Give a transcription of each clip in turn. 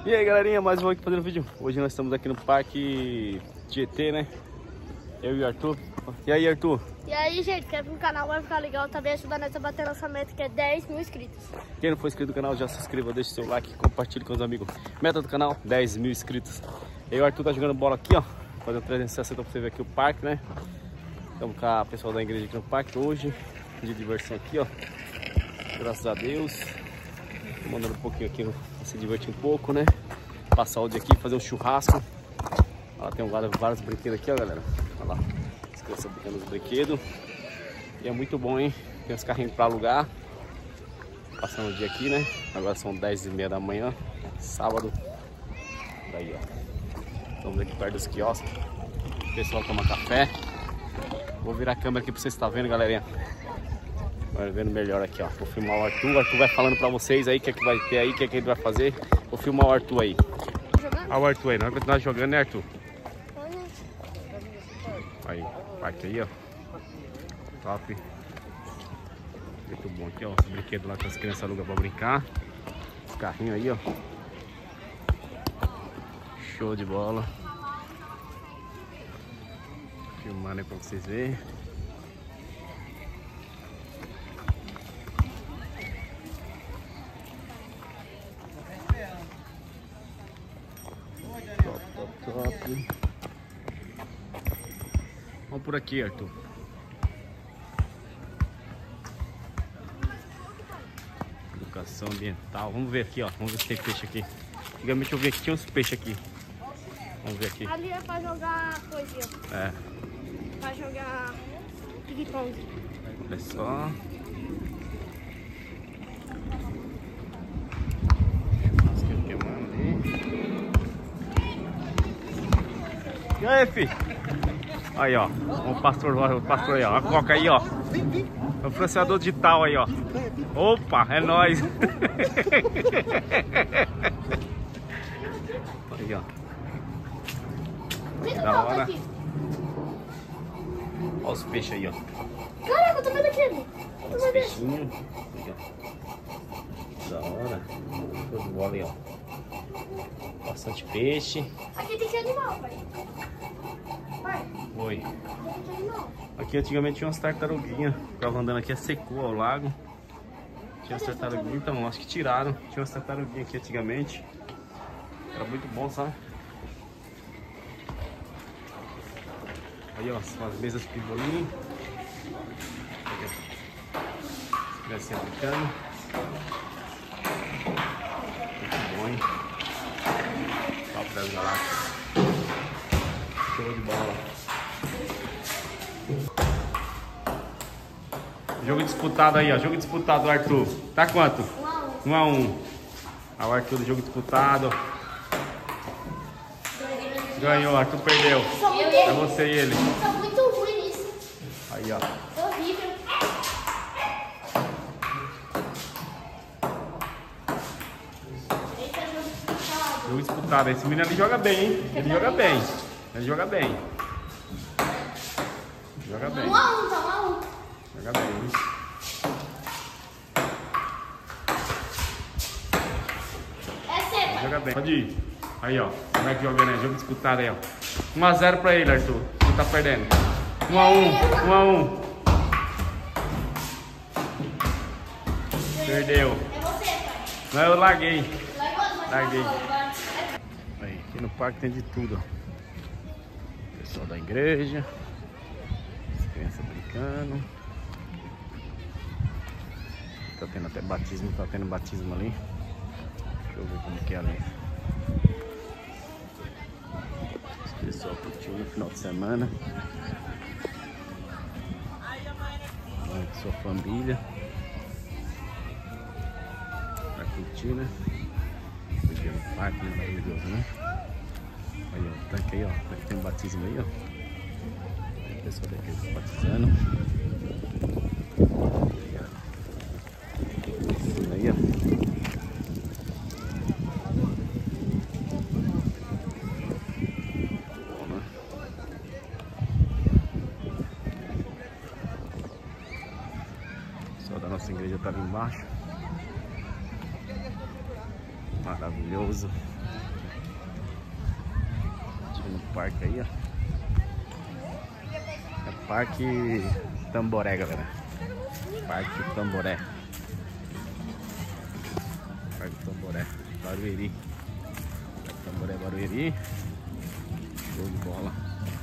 E aí galerinha, mais um aqui fazendo vídeo. Hoje nós estamos aqui no Parque GT, né? Eu e o Arthur. E aí, Arthur? E aí, gente, quer vir no canal, vai ficar legal também, ajudar nós a bater nossa meta, que é 10 mil inscritos. Quem não for inscrito no canal, já se inscreva, deixe seu like, compartilhe com os amigos. Meta do canal, 10 mil inscritos. E o Arthur tá jogando bola aqui, ó, fazendo 360 pra você ver aqui o parque, né? Estamos com a pessoal da igreja aqui no parque hoje, de diversão aqui, ó. Graças a Deus. Tô mandando um pouquinho aqui pra se divertir um pouco, né? Passar o dia aqui, fazer um churrasco. Olha lá, tem vários brinquedos aqui, ó, galera. Olha lá, as crianças brincando nos brinquedos. E é muito bom, hein? Tem uns carrinhos pra alugar. Passando o dia aqui, né? Agora são 10h30 da manhã, sábado. Daí, ó. Estamos aqui perto dos quiosques. O pessoal toma café. Vou virar a câmera aqui pra vocês estarem vendo, galerinha. Vai vendo melhor aqui, ó. Vou filmar o Arthur. O Arthur vai falando pra vocês aí o que é que vai ter aí, o que é que ele vai fazer. Vou filmar o Arthur aí. Olha o Arthur aí. Nós vamos continuar jogando, né, Arthur? Aí, parque aí, ó. Top. Muito bom aqui, ó. Os brinquedos lá que as crianças alugam pra brincar. Os carrinhos aí, ó. Show de bola. Filmando aí pra vocês verem. Top. Vamos por aqui, Arthur. Educação ambiental. Vamos ver aqui, ó. Vamos ver se tem peixe aqui. Antigamente eu vi que tinha uns peixes aqui. Vamos ver aqui. Ali é pra jogar coisinha. É. Pra jogar ping-pong. Olha só. Churrasqueiro queimando ali. E aí, filho? Aí, ó. O pastor aí, ó. A coca aí, ó. O influenciador digital aí, ó. Opa, é nóis. Aí, ó. Da hora. Olha os peixes aí, ó. Caraca, eu tô vendo aquele. Olha os peixinhos. Aí, ó. Da hora. Show de bola aí, ó. Bastante peixe. Aqui tem que animal, pai. Pai, Oi. aqui tem animal. Aqui antigamente tinha umas tartaruguinhas. Ficava andando aqui, secou ao lago. Tinha umas tartaruguinhas, então acho que tiraram. Tinha umas tartaruguinhas aqui antigamente. Era muito bom, sabe? Aí, ó, as mesas de pimbolim. As crianças brincando. Muito bom, hein? Top das galáxias. Show de bola. Jogo disputado aí, ó. Jogo disputado, Arthur. Tá quanto? 1 a 1. Olha o Arthur do jogo disputado. Ganhou, Arthur perdeu. É você e ele. Eu sou muito ruim nisso. Aí, ó. Sou horrível. Esse é jogo disputado. Jogo disputado. Esse menino ali joga bem, hein? Ele joga bem. Ele joga bem. Joga bem. 1 a 1, tá 1 a 1. Joga bem, hein? É sepa. Joga bem. Pode ir. Aí, ó. Como é que joga, né? Jogo disputado aí, ó. 1 a 0 pra ele, Arthur. Você tá perdendo. 1 a 1. 1 a 1. Perdeu. É você, pai. Não, eu larguei. Larguei. Agora. Aí, aqui no parque tem de tudo, ó. Pessoal da igreja. As crianças brincando. Tá tendo até batismo, tá tendo batismo ali. Deixa eu ver como que é ali. Esse pessoal curtiu no final de semana. Vai com sua família. Vai curtir, né? Aqui no parque maravilhoso, né? Aí, ó, o tanque aí, ó. Tem um batismo aí, ó. Tem pessoal daqui batizando. Aí, ó. Bom, né? O pessoal da nossa igreja tá ali embaixo. Maravilhoso. No parque aí, ó. É Parque Tamboré, galera. Parque Tamboré. Parque Tamboré, Barueri. Parque Tamboré, Barueri. Show de bola.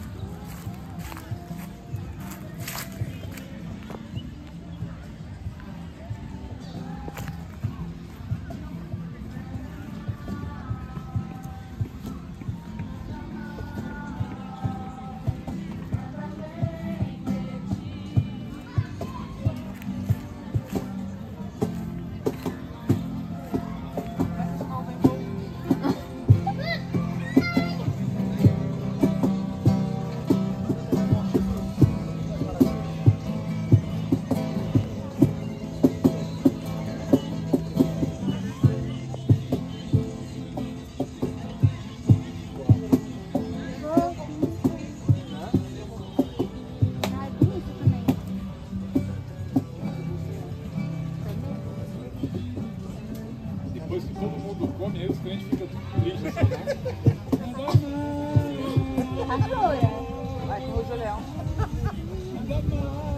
Depois que todo mundo come, aí os clientes ficam tudo com lixo assim, né? Vai com o Julião.